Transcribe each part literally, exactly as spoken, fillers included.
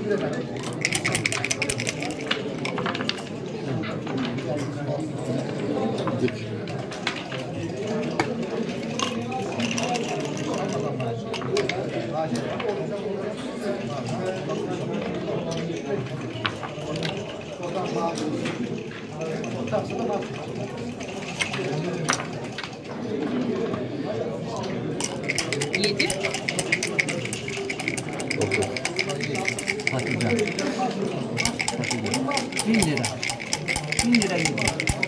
Yedi. Patlıcan. Patlıcan. Bin lira. Bin lira gibi.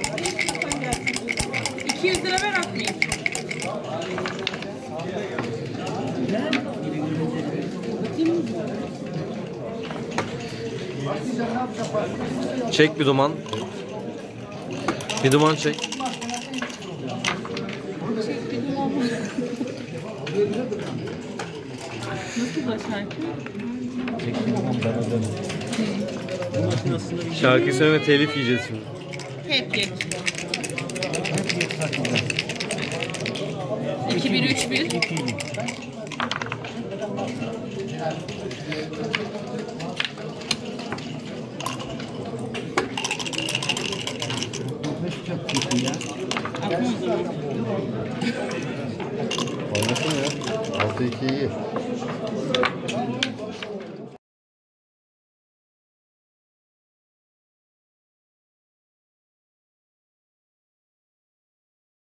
iki yüz lira ver atmayayım. Çek bir duman. Bir duman çek. Nasıl da şarkı? Çek bir duman beraber. Şarkı söyleme, telif yiyeceğiz şimdi. Hep geç. Hep bir patlıcan. iki bir üç bir. İki bir. Çok kötü ya. Atma o zaman. Oynasın ya. altı iki iyi.